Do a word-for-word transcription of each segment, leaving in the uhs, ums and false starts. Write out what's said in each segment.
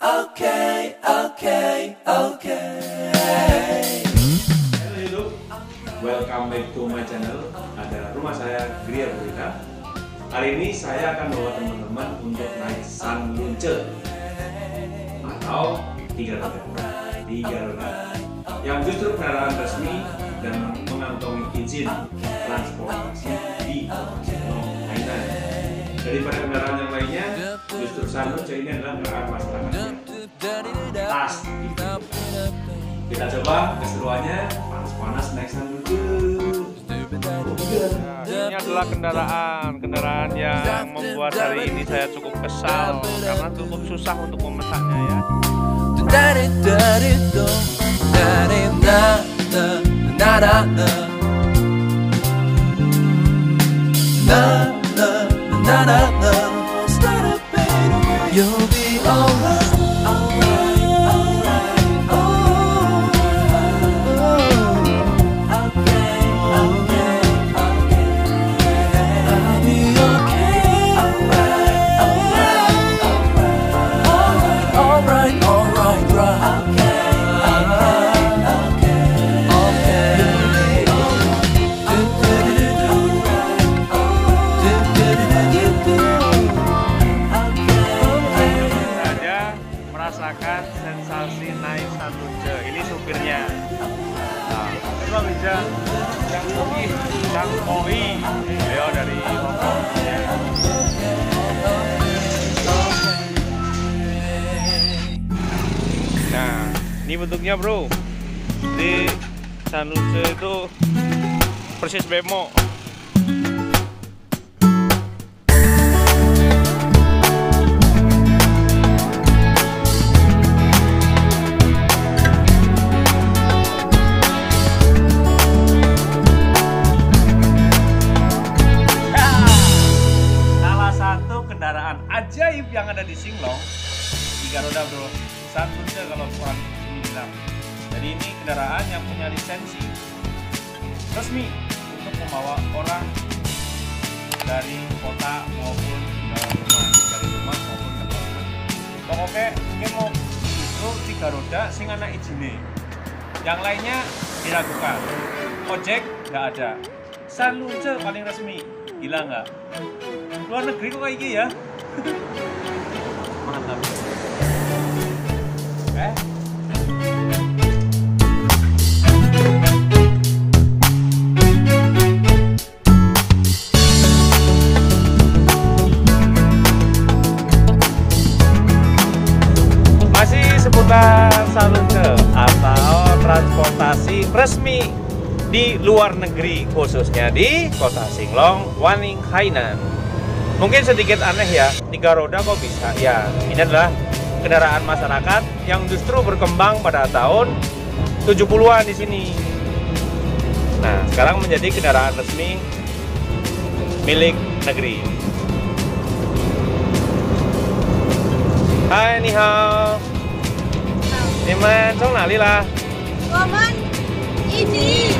Okay, okay, okay. Halo YouTube, welcome back to my channel. Ada rumah saya, Gria Burita. Hari ini saya akan bawa teman-teman untuk naik Sanlunce atau tiga roda, tiga roda yang justru kendaraan resmi dan mengantongi izin transportasi di Hainan. Daripada kendaraan yang lainnya, justru Sanlunce ini adalah kendaraan masyarakat yang pantas gitu. Kita coba keseruannya, panas-panas naik Sanlunce. Ini adalah kendaraan kendaraan yang membuat hari ini saya cukup kesal karena cukup susah untuk memesannya ya. You'll be alright. Merasakan sensasi naik Sanlunce. Ini supirnya. Nah, itu bisa yang Koi, yang Koi. Beliau dari Hongkong. Nah, ini bentuknya bro. Di Sanlunce itu persis bemo. Kendaraan ajaib yang ada di Singlong, tiga roda bro, Sanlunce kalau orang sini bilang. Jadi ini kendaraan yang punya lisensi resmi untuk membawa orang dari kota maupun dari rumah, dari rumah maupun ke kota. Pokoknya kita mau itu tiga roda sing anak izine. Yang lainnya diragukan. Ojek nggak ada. Sanlunce paling resmi. Gila nggak? Luar negeri kok kayak gini ya? Mantap. Eh? Masih seputar Sanlunce atau transportasi resmi di luar negeri, khususnya di kota Singlong, Wanning, Hainan. Mungkin sedikit aneh ya, tiga roda kok bisa? Ya, ini adalah kendaraan masyarakat yang justru berkembang pada tahun tujuh puluhan di sini. Nah, sekarang menjadi kendaraan resmi milik negeri. Hai, ni hao. Ni man, song nali lah. Taman ini.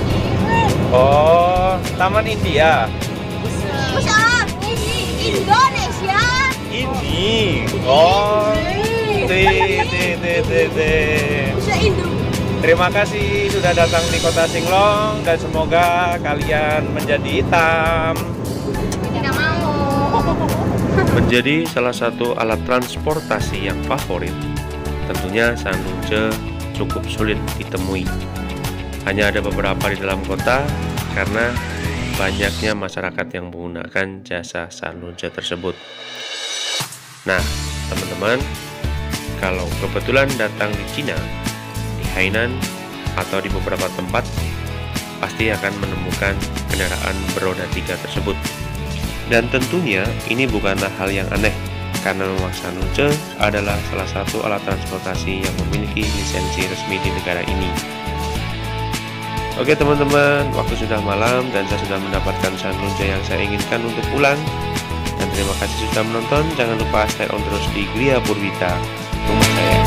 Oh, Taman India. Bukan, ini Indonesia. Ini. Oh. Teh, teh, teh, teh, teh. Bisa Indo. Terima kasih sudah datang di kota Singlong dan semoga kalian menjadi hitam. Tidak mau. Menjadi salah satu alat transportasi yang favorit, tentunya Sanlunce cukup sulit ditemui. Hanya ada beberapa di dalam kota karena banyaknya masyarakat yang menggunakan jasa Sanlunce tersebut. Nah, teman-teman, kalau kebetulan datang di Cina, di Hainan, atau di beberapa tempat, pasti akan menemukan kendaraan beroda tiga tersebut. Dan tentunya ini bukanlah hal yang aneh, karena memang Sanlunce adalah salah satu alat transportasi yang memiliki lisensi resmi di negara ini. Oke teman-teman, waktu sudah malam dan saya sudah mendapatkan Sanlunce yang saya inginkan untuk pulang. Dan terima kasih sudah menonton, jangan lupa stay on terus di Gria Burita, rumah saya.